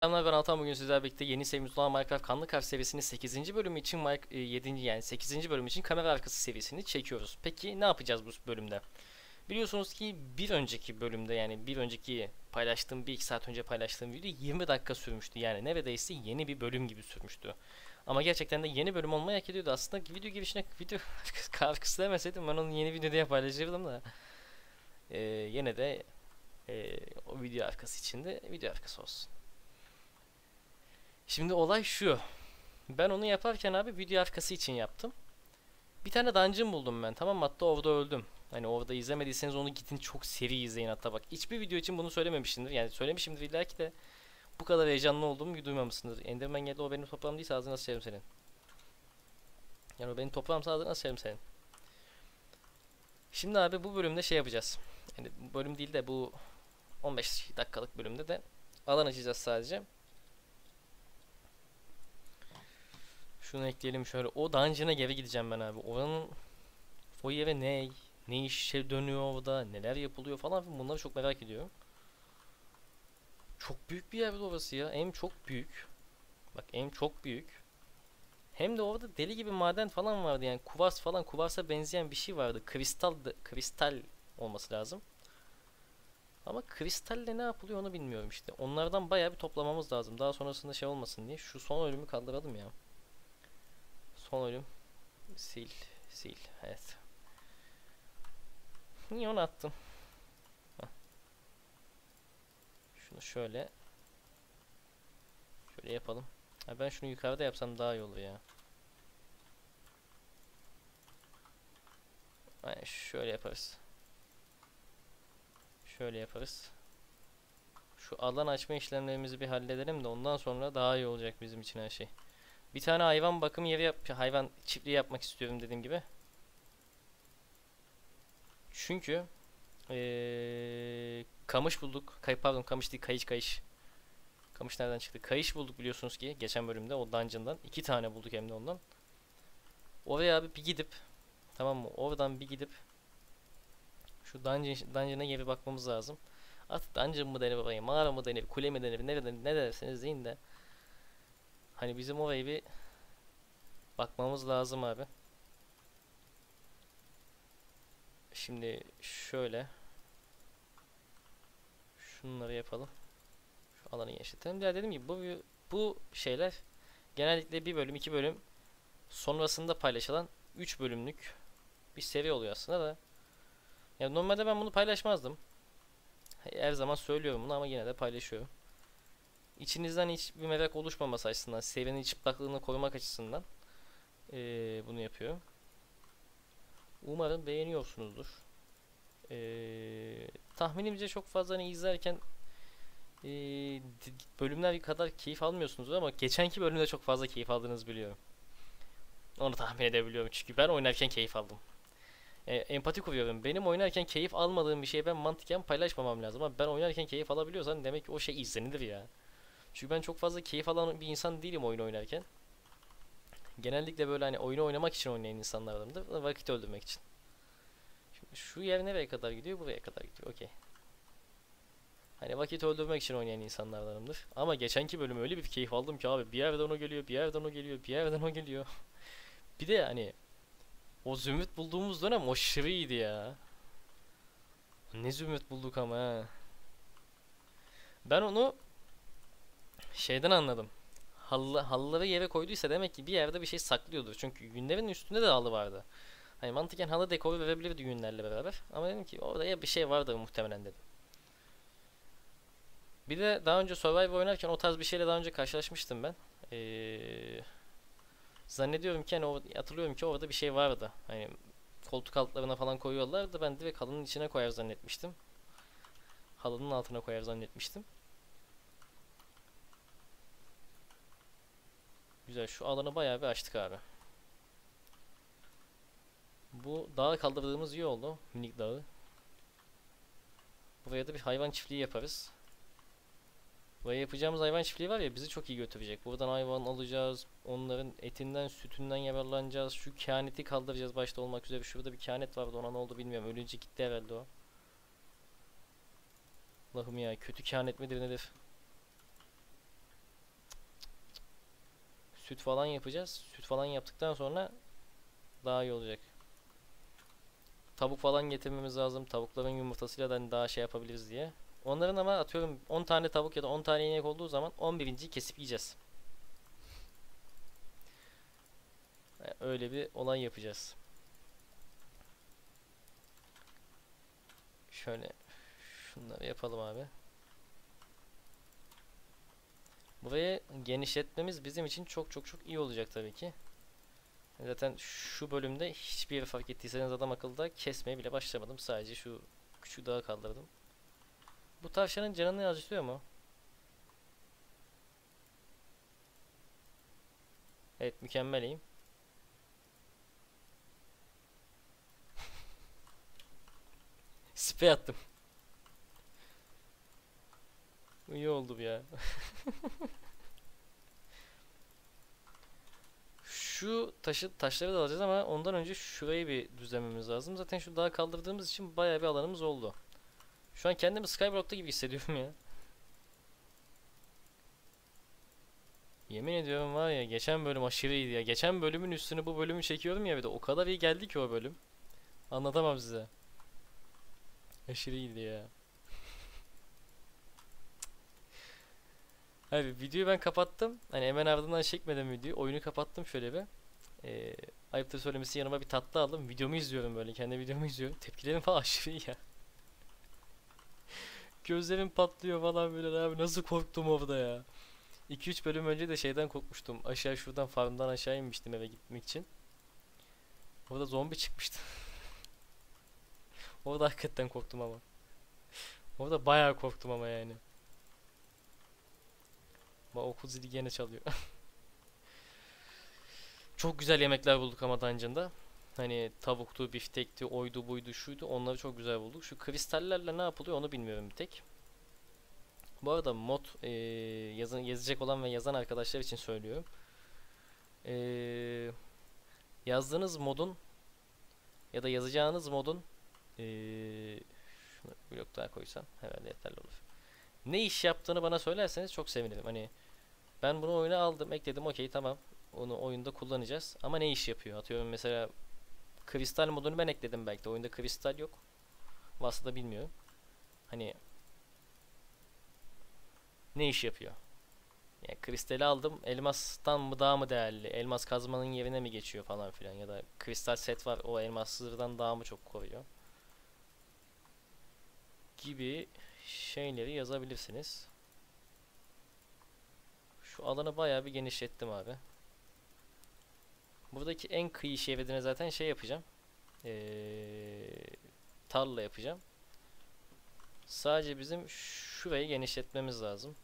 Selamlar, ben Altan. Bugün sizlerle birlikte yeni serimiz olan Minecraft Kanlı Kar serisinin 8. bölümü için 7. yani 8. bölüm için kamera arkası serisini çekiyoruz. Peki ne yapacağız bu bölümde? Biliyorsunuz ki bir önceki bölümde, yani bir önceki paylaştığım, bir iki saat önce paylaştığım video 20 dakika sürmüştü. Yani neredeyse yeni bir bölüm gibi sürmüştü. Ama gerçekten de yeni bölüm olmayı hak ediyordu. Aslında video girişine video arkası demeseydim ben onu yeni video diye paylaşırdım da. Yine de o video arkası için de video arkası olsun. Şimdi olay şu. Ben onu yaparken abi video arkası için yaptım. Bir tane dungeon buldum ben, tamam mı? Hatta orada öldüm. Hani orada izlemediyseniz onu gidin çok seri izleyin hatta bak. Hiçbir video için bunu söylememişimdir. Yani söylemişimdir illaki de bu kadar heyecanlı olduğumu duymamışsındır. Enderman geldi, o benim toprağım değilse ağzını nasıl sıçarım senin. Yani o benim toprağımsa ağzını nasıl sıçarım senin. Şimdi abi bu bölümde şey yapacağız. Yani bu bölüm değil de bu 15 dakikalık bölümde de alan açacağız sadece. Şunu ekleyelim şöyle. O dungeon'a geri gideceğim ben abi. O yere ne işe dönüyor orada, neler yapılıyor falan, bunları çok merak ediyorum. Çok büyük bir yer orası ya. Hem çok büyük. Bak, hem çok büyük. Hem de orada deli gibi maden falan vardı, yani kuvars falan, kuvarsa benzeyen bir şey vardı. Kristal olması lazım. Ama kristalle ne yapılıyor onu bilmiyorum işte. Onlardan bayağı bir toplamamız lazım. Daha sonrasında şey olmasın diye. Şu son ölümü kaldıralım ya. Son ölüm. Sil. Sil. Evet. Niye onu attım? Heh. Şunu şöyle yapalım. Ha, ben şunu yukarıda yapsam daha iyi olur ya. Aynen, şöyle yaparız. Şöyle yaparız. Şu alan açma işlemlerimizi bir halledelim de ondan sonra daha iyi olacak bizim için her şey. Bir tane hayvan bakım yeri hayvan çiftliği yapmak istiyorum dediğim gibi. Çünkü kamış bulduk. Pardon, kamış değil, kayış. Kamış nereden çıktı? Kayış bulduk biliyorsunuz ki geçen bölümde o dungeon'dan. 2 tane bulduk hem de ondan. Oraya abi bir gidip, tamam mı? Oradan bir gidip şu dungeon'a geri bakmamız lazım. Artık dungeon mı denir orayı, mağara mı denir, kule mi denir, ne derseniz deyin de. Hani bizim orayı bir bakmamız lazım abi. Şimdi şöyle şunları yapalım. Şu alanı genişletelim. Ya dedim ki bu şeyler genellikle bir bölüm, 2 bölüm sonrasında paylaşılan 3 bölümlük bir seri oluyor aslında da. Ya normalde ben bunu paylaşmazdım. Her zaman söylüyorum bunu ama yine de paylaşıyorum. İçinizden hiçbir merak oluşmaması açısından, serinin çıplaklığını korumak açısından bunu yapıyorum. Umarım beğeniyorsunuzdur. Tahminimce çok fazla hani izlerken bölümler kadar keyif almıyorsunuz ama geçenki bölümde çok fazla keyif aldığınızı biliyorum. Onu tahmin edebiliyorum çünkü ben oynarken keyif aldım. Empati kuruyorum. Benim oynarken keyif almadığım bir şeyi ben mantıken paylaşmamam lazım ama ben oynarken keyif alabiliyorsam demek ki o şey izlenilir ya. Çünkü ben çok fazla keyif alan bir insan değilim oyun oynarken. Genellikle böyle hani oyunu oynamak için oynayan insanlardandır. Vakit öldürmek için. Şimdi şu yer nereye kadar gidiyor? Buraya kadar gidiyor. Okey. Hani vakit öldürmek için oynayan insanlardanımdır. Ama geçenki bölüm öyle bir keyif aldım ki abi. Bir yerden o geliyor, bir yerden o geliyor, bir yerden o geliyor. Bir de hani o zümrüt bulduğumuz dönem aşırı iyiydi ya. Ne zümrüt bulduk ama ha. Ben onu şeyden anladım. Halıları yere koyduysa demek ki bir yerde bir şey saklıyordur. Çünkü yünlerin üstünde de halı vardı. Hani mantıken halı dekoru verebilirdi yünlerle beraber. Ama dedim ki orada ya bir şey vardır muhtemelen dedim. Bir de daha önce Survivor oynarken o tarz bir şeyle daha önce karşılaşmıştım ben. Zannediyorum ki hani hatırlıyorum ki orada bir şey vardı. Hani koltuk altlarına falan koyuyorlardı. Ben direkt halının içine koyar zannetmiştim. Halının altına koyar zannetmiştim. Güzel, şu alanı bayağı bir açtık abi. Bu dağı kaldırdığımız iyi oldu. Minik dağı. Buraya da bir hayvan çiftliği yaparız. Buraya yapacağımız hayvan çiftliği var ya, bizi çok iyi götürecek. Buradan hayvan alacağız. Onların etinden, sütünden yararlanacağız. Şu kehaneti kaldıracağız başta olmak üzere. Şurada bir kehanet vardı, ona ne oldu bilmiyorum. Ölünce gitti herhalde o. Allah'ım ya, kötü kehanet midir nedir? süt falan yapacağız. Süt falan yaptıktan sonra daha iyi olacak. Tavuk falan getirmemiz lazım. Tavukların yumurtasıyla da hani daha şey yapabiliriz diye. Onların ama atıyorum 10 tane tavuk ya da 10 tane inek olduğu zaman 11.yi kesip yiyeceğiz. Yani öyle bir olay yapacağız. Şöyle şunları yapalım abi. Burayı genişletmemiz bizim için çok çok çok iyi olacak tabii ki. Zaten şu bölümde hiçbir yeri fark ettiyseniz adam akıllı kesmeye bile başlamadım. Sadece şu küçük dağı kaldırdım. Bu tavşanın canını acıtıyor mu? Evet, mükemmeleyim. Sprey attım. İyi oldu bu ya. Şu taşları da alacağız ama ondan önce şurayı bir düzenlememiz lazım. Zaten şu dağı kaldırdığımız için bayağı bir alanımız oldu. Şu an kendimi Skyblock'ta gibi hissediyorum ya. Yemin ediyorum var ya, geçen bölüm aşırı iyiydi ya. Geçen bölümün üstüne bu bölümü çekiyorum ya, bir de o kadar iyi geldi ki o bölüm. Anlatamam size. Aşırı iyiydi ya. Abi videoyu ben kapattım. Hani hemen ardından çekmedim videoyu. Oyunu kapattım şöyle bir. Ayıptır söylemesi, yanıma bir tatlı aldım. Videomu izliyorum böyle. Kendi videomu izliyorum. Tepkilerim falan aşırı iyi ya. Gözlerim patlıyor falan böyle abi. Nasıl korktum orada ya. 2-3 bölüm önce de şeyden korkmuştum. Aşağı şuradan farmdan aşağı inmiştim eve gitmek için. Orada zombi çıkmıştı. Orada hakikaten korktum ama. Orada bayağı korktum ama yani. Bak, okul zili gene çalıyor. Çok güzel yemekler bulduk ama dungeon'da. Hani tavuktu, biftekti, oydu, buydu, şuydu. Onları çok güzel bulduk. Şu kristallerle ne yapılıyor onu bilmiyorum bir tek. Bu arada mod yazacak olan ve yazan arkadaşlar için söylüyorum. Eee, yazdığınız modun ya da yazacağınız modun şunu bir blok daha koysam herhalde yeterli olur. Ne iş yaptığını bana söylerseniz çok sevinirim. Hani ben bunu oyuna aldım, ekledim, okey, tamam. Onu oyunda kullanacağız. Ama ne iş yapıyor? Atıyorum mesela kristal modunu ben ekledim belki de. Oyunda kristal yok. Varsa da bilmiyorum. Hani ne iş yapıyor? Yani kristali aldım. Elmastan mı daha mı değerli? Elmas kazmanın yerine mi geçiyor falan filan, ya da kristal set var, o elmassızdan daha mı çok koruyor? Gibi şeyleri yazabilirsiniz. Şu alanı bayağı bir genişlettim abi. Buradaki en kıyı şeridine zaten şey yapacağım. Tarla yapacağım. Sadece bizim şurayı genişletmemiz lazım.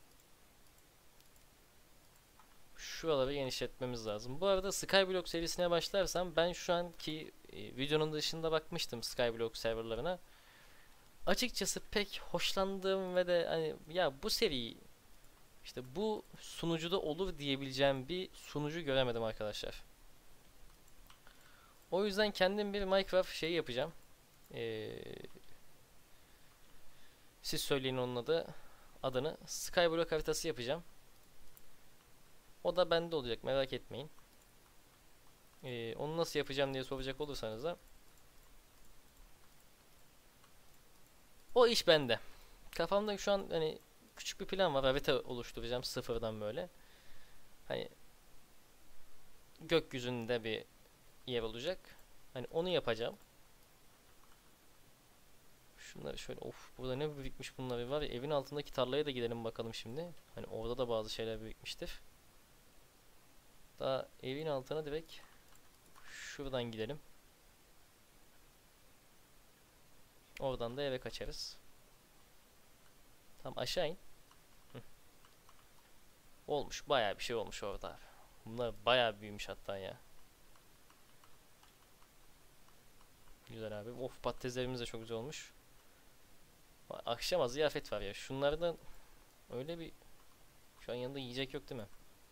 Şuraları genişletmemiz lazım. Bu arada Skyblock serisine başlarsam, ben şu anki videonun dışında bakmıştım Skyblock serverlarına. Açıkçası pek hoşlandığım ve de hani ya bu seri işte bu sunucuda olur diyebileceğim bir sunucu göremedim arkadaşlar. O yüzden kendim bir Minecraft şeyi yapacağım. Ee, siz söyleyin onun adını. Skyblock haritası yapacağım. O da bende olacak, merak etmeyin. Onu nasıl yapacağım diye soracak olursanız da o iş bende. Kafamda şu an hani küçük bir plan var. Harita oluşturacağım sıfırdan böyle. Hani gökyüzünde bir yer olacak. Hani onu yapacağım. Şunları şöyle, of, burada ne birikmiş bunlar var ya, evin altındaki tarlaya da gidelim bakalım şimdi. Hani orada da bazı şeyler birikmiştir. Daha evin altına direkt şuradan gidelim. Oradan da eve kaçarız. Tamam, aşağı in. Hı. Olmuş, bayağı bir şey olmuş orada abi. Bunlar bayağı büyümüş hatta ya. Güzel abi. Of, patateslerimiz de çok güzel olmuş. Akşama ziyafet var ya. Şunlardan öyle bir, şu an yanında yiyecek yok değil mi?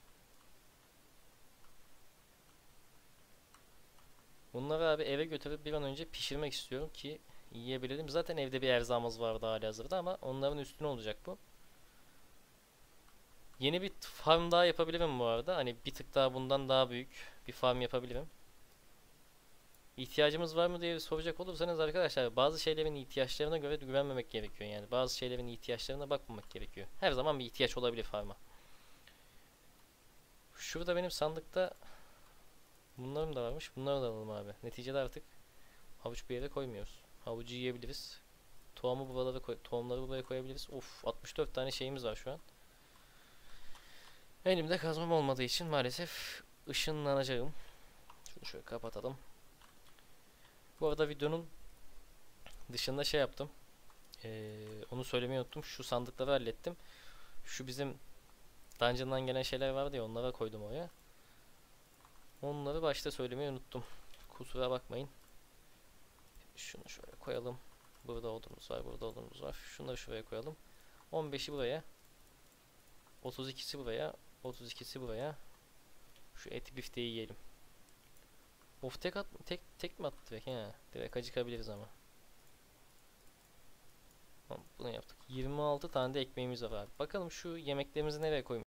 Bunları abi eve götürüp bir an önce pişirmek istiyorum ki yiyebilelim. Zaten evde bir erzağımız vardı halihazırda ama onların üstüne olacak bu. Yeni bir farm daha yapabilirim bu arada. Hani bir tık daha bundan daha büyük bir farm yapabilirim. İhtiyacımız var mı diye soracak olursanız arkadaşlar, bazı şeylerin ihtiyaçlarına göre güvenmemek gerekiyor. Yani bazı şeylerin ihtiyaçlarına bakmamak gerekiyor. Her zaman bir ihtiyaç olabilir farma. Şurada benim sandıkta bunlarım da varmış. Bunları da alalım abi. Neticede artık havuç bir yere koymuyoruz. Havucu yiyebiliriz. Tohumları buraya koyabiliriz. Of, 64 tane şeyimiz var şu an. Elimde kazmam olmadığı için maalesef ışınlanacağım. Şunu şöyle kapatalım. Bu arada videonun dışında şey yaptım. Onu söylemeyi unuttum. Şu sandıkları hallettim. Şu bizim dungeon'dan gelen şeyler vardı ya, onlara koydum oraya. Onları başta söylemeyi unuttum. Kusura bakmayın. Şunu şöyle koyalım. Burada odunumuz var, burada odunumuz var. Şunları şuraya koyalım. 15'i buraya. 32'si buraya. 32'si buraya. Şu eti bifteyi yiyelim. Of, tek mi attı direkt? He, direkt acıkabiliriz ama. Tamam, bunu yaptık. 26 tane de ekmeğimiz var abi. Bakalım şu yemeklerimizi nereye koymuş?